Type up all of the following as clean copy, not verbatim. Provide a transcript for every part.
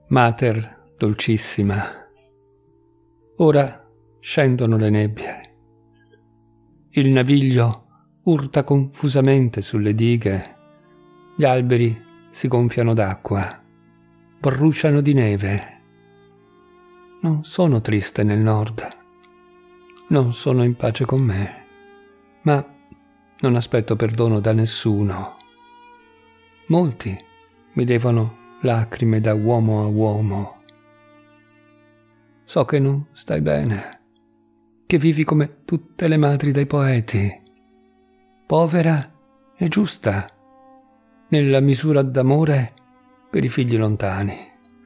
Mater dolcissima, ora scendono le nebbie. Il naviglio urta confusamente sulle dighe, gli alberi si gonfiano d'acqua, bruciano di neve. Non sono triste nel nord, non sono in pace con me, ma non aspetto perdono da nessuno. Molti mi devono lacrime da uomo a uomo. So che non stai bene, che vivi come tutte le madri dei poeti, povera e giusta, nella misura d'amore per i figli lontani.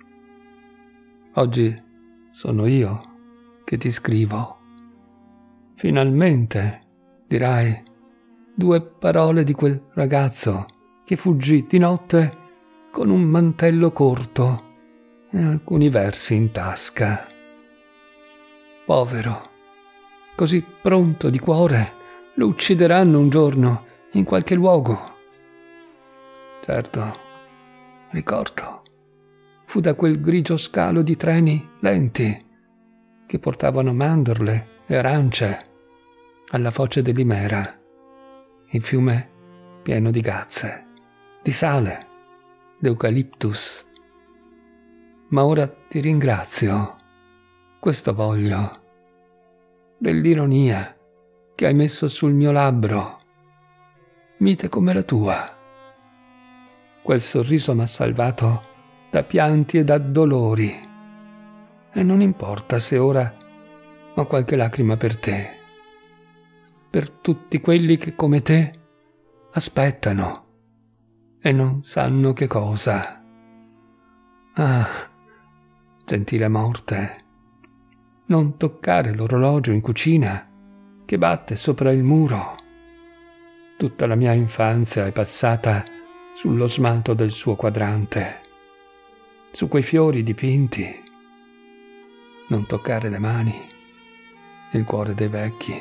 Oggi sono io che ti scrivo. Finalmente, dirai, 2 parole di quel ragazzo che fuggì di notte con un mantello corto e alcuni versi in tasca. Povero, così pronto di cuore, lo uccideranno un giorno in qualche luogo. Certo, ricordo, fu da quel grigio scalo di treni lenti che portavano mandorle e arance alla foce dell'Imera, il fiume pieno di gazze, di sale, d'eucaliptus. Ma ora ti ringrazio, questo voglio, dell'ironia che hai messo sul mio labbro, mite come la tua. Quel sorriso m'ha salvato da pianti e da dolori, e non importa se ora ho qualche lacrima per te, per tutti quelli che come te aspettano e non sanno che cosa. Ah, gentile morte, non toccare l'orologio in cucina che batte sopra il muro. Tutta la mia infanzia è passata sullo smalto del suo quadrante, su quei fiori dipinti. Non toccare le mani, il cuore dei vecchi.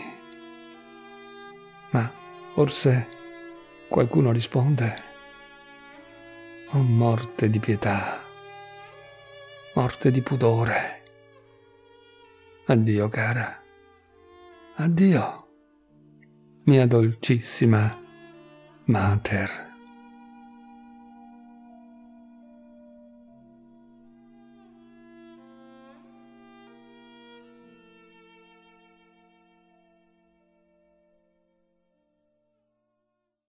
Ma forse qualcuno risponde: oh, morte di pietà, morte di pudore. Addio, cara. Addio, mia dolcissima Mater.